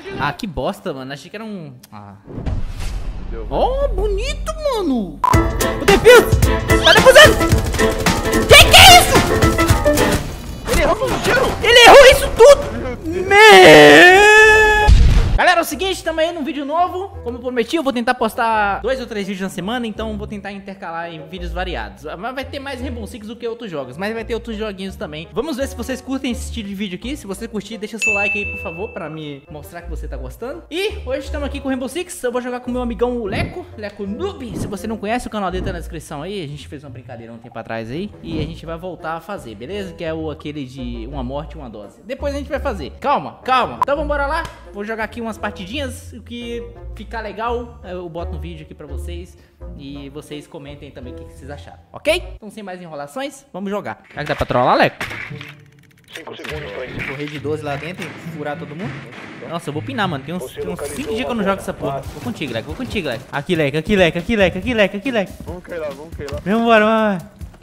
Ah, que bosta, mano. Achei que era um... Ah. Oh, bonito, mano. O defuse! Tá defusando! Que é isso? Ele errou com o tiro! Ele errou isso tudo! Meu... Galera, é o seguinte, estamos aí num vídeo novo. Como eu prometi, eu vou tentar postar 2 ou 3 vídeos na semana. Então vou tentar intercalar em vídeos variados. Mas vai ter mais Rainbow Six do que outros jogos, mas vai ter outros joguinhos também. Vamos ver se vocês curtem esse estilo de vídeo aqui. Se você curtir, deixa seu like aí, por favor, pra me mostrar que você tá gostando. E hoje estamos aqui com Rainbow Six. Eu vou jogar com o meu amigão o Leco Noob. Se você não conhece, o canal dele tá na descrição aí. A gente fez uma brincadeira um tempo atrás aí e a gente vai voltar a fazer, beleza? Que é aquele de uma morte e uma dose. Depois a gente vai fazer. Calma, calma. Então vamos lá. Vou jogar aqui umas partidinhas. O que ficar legal, eu boto no vídeo aqui pra vocês. E vocês comentem também o que vocês acharam, ok? Então sem mais enrolações, vamos jogar. Será que dá pra trollar, Leco? 5 segundos pra isso. Correr de 12 lá dentro e furar todo mundo? Nossa, eu vou pinar, mano. Tem uns 5 dias que eu não jogo essa porra. Vou contigo, Leco. Aqui, Leco. Vamos cair lá. Vamos embora, vai.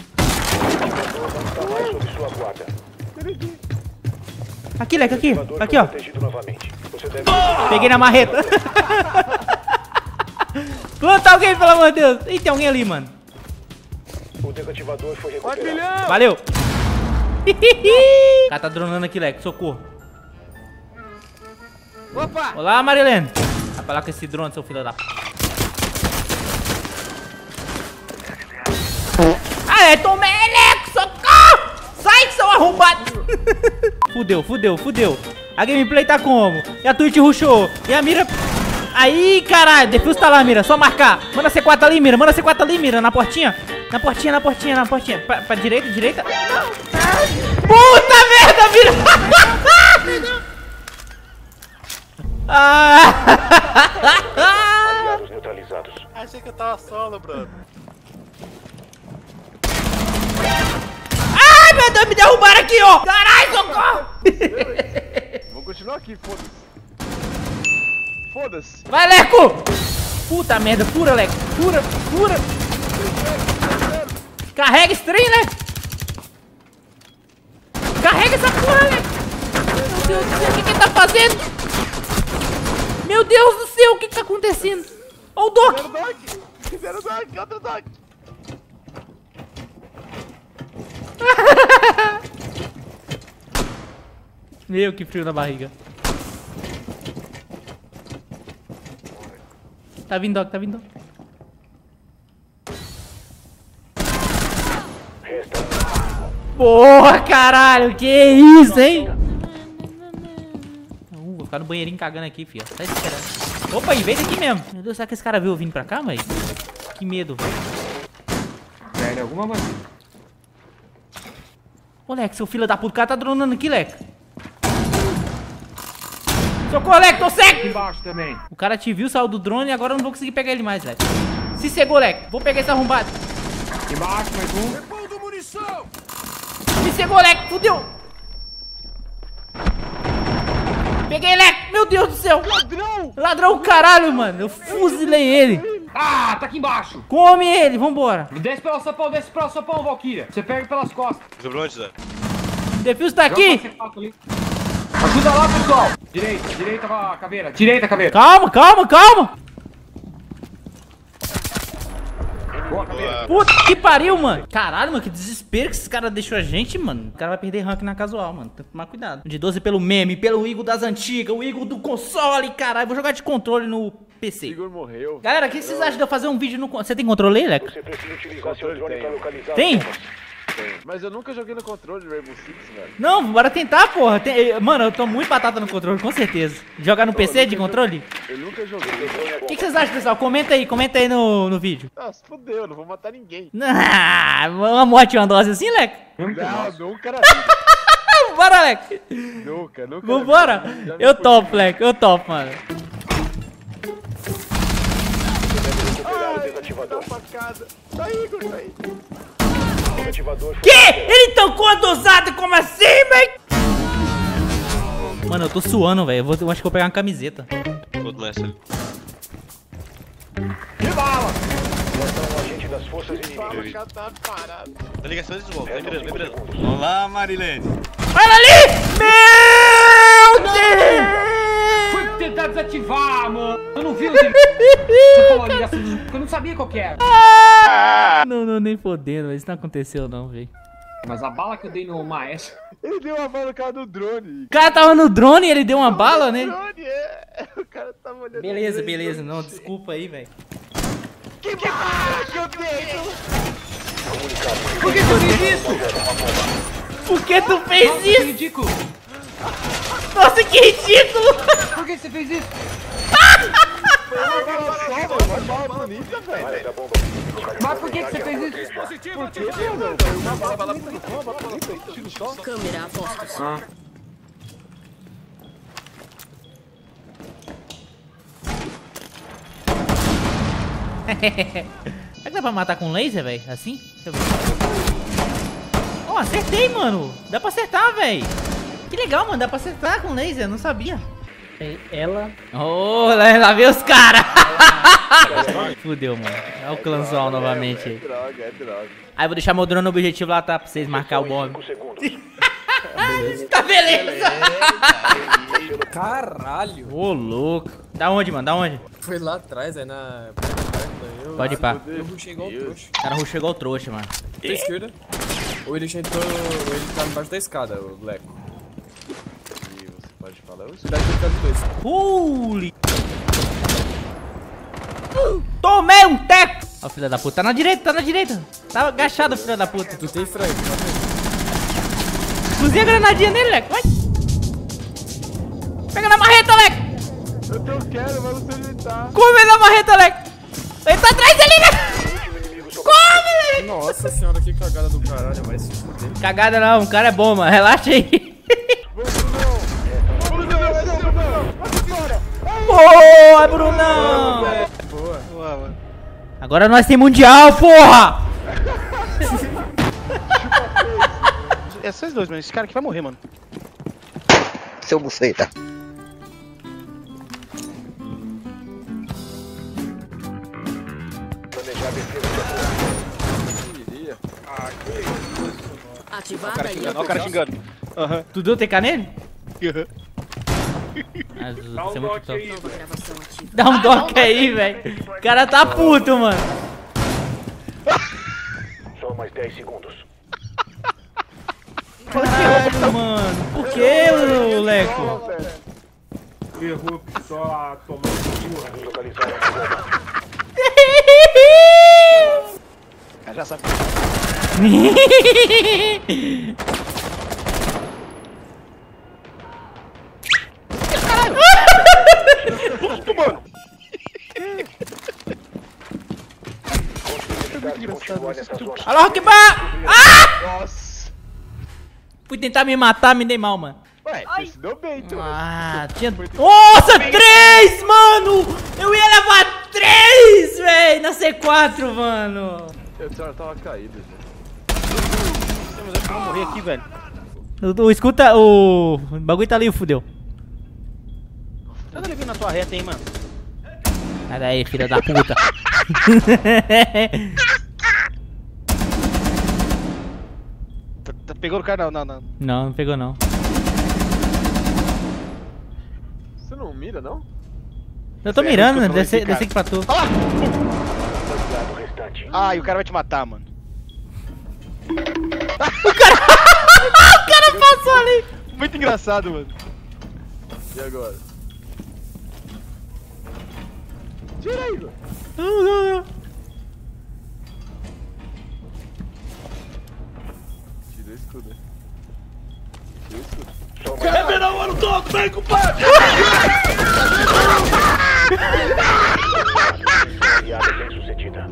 Aqui, Leco, aqui, ó. Peguei na marreta. Planta alguém, pelo amor de Deus. Ih, tem alguém ali, mano. O desativador foi recuperado. Valeu. O cara tá dronando aqui, Leco. Socorro. Opa! Olá, Marilene. Vai falar com esse drone, seu filho da... Ah, é, tomei, Leco. Socorro. Sai, seu arrombado. Fudeu. A gameplay tá como? E a Twitch rushou. E a mira... Aí, caralho. Defuse tá lá, mira. Só marcar. Manda C4 ali, mira. Na portinha. Na portinha. Pra direita. Não. Puta merda, mira. Aliados neutralizados. Achei que eu tava solo, brother. Ai, meu Deus, me derrubaram aqui, ó. Caralho, socorro. Vou continuar aqui, foda-se. Vai, Leco. Puta merda, fura, Leco. Fura. Carrega esse trem, né? Carrega essa porra, Leco. Meu Deus do céu, o que ele tá fazendo? Meu Deus do céu, o que tá acontecendo? Ó o Doc. Fizeram Doc, outro Doc. Meu, que frio na barriga. Tá vindo, Doc. Porra, caralho, que isso, hein? Vou ficar no banheirinho cagando aqui, filho. Tá esperando. Opa, veio daqui mesmo. Meu Deus, será que esse cara veio vindo pra cá, velho? Que medo, velho. Velho, alguma maneira. Ô, Leco, seu filho da puta, o cara tá dronando aqui, Leco. Socorro, Leco, tô cego! Embaixo também. O cara te viu, saiu do drone e agora eu não vou conseguir pegar ele mais, Leco. Se cegou, Leco. Vou pegar esse arrombado. Embaixo, mais um. Repondo munição! Me cegou, Leco, fudeu. Peguei, Leco. Meu Deus do céu. Ladrão, caralho, mano. Eu fuzilei ele. Ah, tá aqui embaixo. Come ele, vambora. Desce pelo sapão, Valkyria. Você pega pelas costas. Sobrou onde, Zé? O defuse tá aqui. Ajuda lá, pessoal. Direita, caveira. Direita, caveira. Calma. Boa, caveira. Puta que pariu, mano. Caralho, mano, que desespero que esses caras deixou a gente, mano. O cara vai perder rank na casual, mano. Tem que tomar cuidado. De 12 pelo meme, pelo Igor das antigas, o Igor do console, caralho. Vou jogar de controle no PC. Igor morreu. Galera, o que vocês acham de eu fazer um vídeo no... Você tem controle aí, Leco? Você precisa utilizar seu drone pra localizar. Tem? Mas eu nunca joguei no controle de Rainbow Six, velho. Não, bora tentar, porra. Mano, eu tô muito batata no controle, com certeza. Jogar no PC de controle? Eu nunca joguei. O que vocês acham, pessoal? Comenta aí no vídeo. Nossa, fodeu, não vou matar ninguém. Ah, uma morte e uma dose assim, Leco? Não, nunca era Bora, Leco. Nunca. Vambora. Eu topo, Leco, mano. Desativador. Facada. Tá aí, Igor, tá aí. Desativador. Que? Ele tancou a dosada? Como assim, velho? Mano, eu tô suando, velho. Eu acho que vou pegar uma camiseta. Outro mestre ali. Que bala! Um agente das forças inimigas. Tá parado. Tá ligação de volta, vem mirando. Olá, Marilene. Olha ali! Meu Deus! Fui tentar desativar, mano. Eu não vi o que você falou ali, eu não sabia qual que era. Não, nem fodendo, isso não aconteceu não, velho. Mas a bala que eu dei no maestro... Ele deu uma bala no cara do drone. O cara tava no drone e ele deu uma bala, né? Drone, é. O cara tava olhando. Beleza, não, desculpa aí, velho. Que bala que eu dei! Por que você fez isso? Por que tu fez Nossa, que isso? ridículo. Nossa, que ridículo! Por que você fez isso? Uma bala bonita, velho. Mas por que você fez isso? Por que, mano? Uma bala bonita, tiro só. Câmera a postos. Ah. Será que dá pra matar com laser, velho? Assim? Deixa eu ver. Oh, acertei, mano. Dá pra acertar, velho. Que legal, mano. Dá pra acertar com laser. Eu não sabia. Ela... Oh, lá vem os caras. Fudeu, mano. É o clãzão novamente aí. É droga. Aí eu vou deixar meu drone no objetivo lá, tá? Pra vocês marcar o bomb. 5 segundos. Tá beleza. Caralho! Ô, louco. Da onde, mano? Da onde? Foi lá atrás, aí na... Pode ir pá. Eu rushei igual um trouxa. O cara chegou o trouxa, mano. Da esquerda. Ou ele já entrou... Ou ele tá embaixo da escada, o Leco. E você pode falar? Eu Deve ter ficado dois. Holy. Tomei um teco. Ó, filho da puta. Tá na direita. Tá agachado, filho da puta. Tu tem frango, tá vendo? Cozinha a granadinha nele, Leco. Vai. Pega na marreta, Leco. não quero, mas não sei onde ele tá. Come ele na marreta, Leco. Ele tá atrás dele, Leco. Come, Leco. Nossa senhora, que cagada do caralho, vai se fuder. Cagada não, o cara é bom, mano. Relaxa aí. Boa, Brunão. Boa, mano. Agora nós tem mundial, porra. É vocês dois, mano. Esse cara aqui vai morrer, mano. Seu buceta. Planejar a defesa da Ativada aí. Olha o cara xingando. Aham. Tu deu TK nele? Aham. Dá um dock aí. Nova gravação ativa. Dá um dock aí, velho. O cara tá puto, mano. Só mais 10 segundos. Caralho, mano. Por que, Leco? Errou só tomando Localizaram a bomba. Cara, já sabe. Continuar nessa zona. Alô, Rockbar! Ah! Nossa. Fui tentar me matar, me dei mal, mano. Ué, você se deu bem, então. Ah, tinha... Nossa, 3, mano! Eu ia levar 3, velho, na C4, mano. Eu tava caído, já. Eu vou morrer aqui, velho. Escuta, o bagulho tá ali, fudeu. Cadê ele vindo na tua reta, hein, mano? Sai daí, filha da puta. Pegou o cara? Não. Não pegou não. Você não mira, não? Eu tô mirando, né? Desce aqui pra tu. Cuidado restante. Ai, o cara vai te matar, mano. O cara passou ali. Muito engraçado, mano. E agora? Tira aí, mano. Tira o escudo. Tira o escudo. Aliada bem sucedida.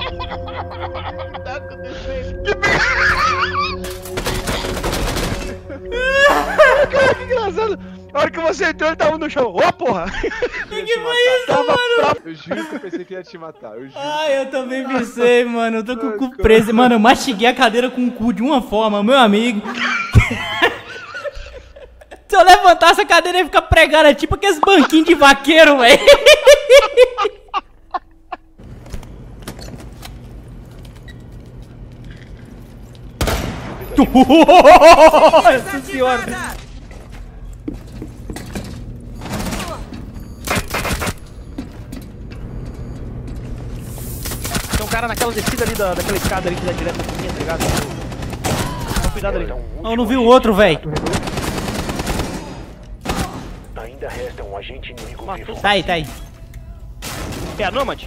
Cara, que engraçado. A hora que você entrou, ele tava no chão. Ô, porra! Que foi isso, mano? Eu juro que eu pensei que ia te matar. Eu juro. Ai, eu também pensei, mano. Eu tô com o cu preso. Mano, eu mastiguei a cadeira com o cu de uma forma, meu amigo. Se eu levantar essa cadeira ia ficar pregada, tipo aqueles banquinhos de vaqueiro, velho. Nossa senhora. cara naquela descida ali daquela escada ali que dá direto na cozinha, tá ligado? Toma cuidado ali. Eu não vi o outro, velho. Ainda resta um agente inimigo vivo. Tá aí, tá aí. É a Nomad?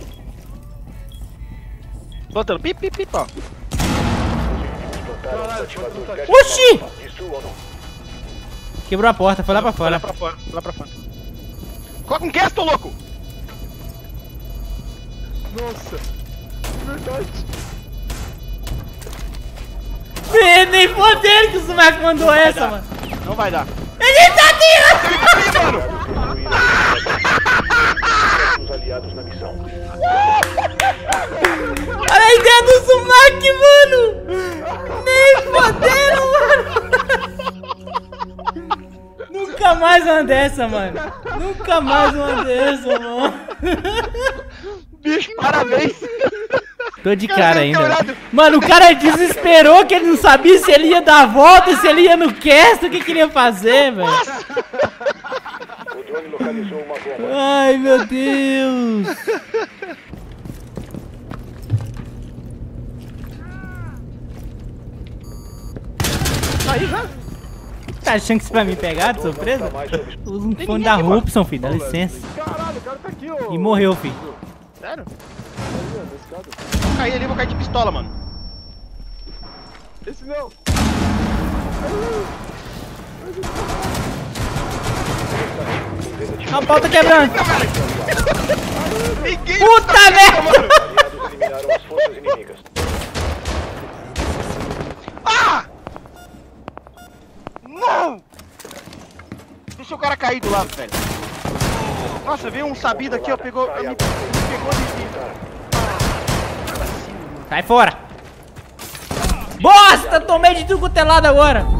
Botando pip, pip, pip, ó. Oxi! Quebrou a porta, foi lá pra fora. Lá pra fora, lá pra fora. Coloca um cast, ô louco! Nossa, que verdade. Nem poder que o Sumac mandou essa, mano. Não vai dar. Ele tá tirando! Os aliados na missão. Olha a ideia do Sumac, mano! Nem poderam, mano! Nunca mais uma dessa, mano. Nunca mais uma dessa, mano. Bicho, parabéns! Tô de cara ainda. Mano, o cara desesperou que ele não sabia se ele ia dar a volta, se ele ia no cast, o que ele ia fazer, velho. O drone localizou uma bomba. Ai, meu Deus. Aí já? Tá achando que isso vai me pegar de surpresa? Usa um fone da Rupson, filho, dá licença. Caralho, o cara tá aqui, ó. E morreu, filho. Sério? Vou cair ali, vou cair de pistola, mano. Esse não. A pau tá quebrando. Ninguém Puta merda! Aliados eliminaram as forças inimigas. Ah! Não! Deixa o cara cair do lado, velho. Nossa, veio um sabido aqui, ó, pegou, me pegou de... Sai fora. Bosta, tomei de tudo quanto é lado agora.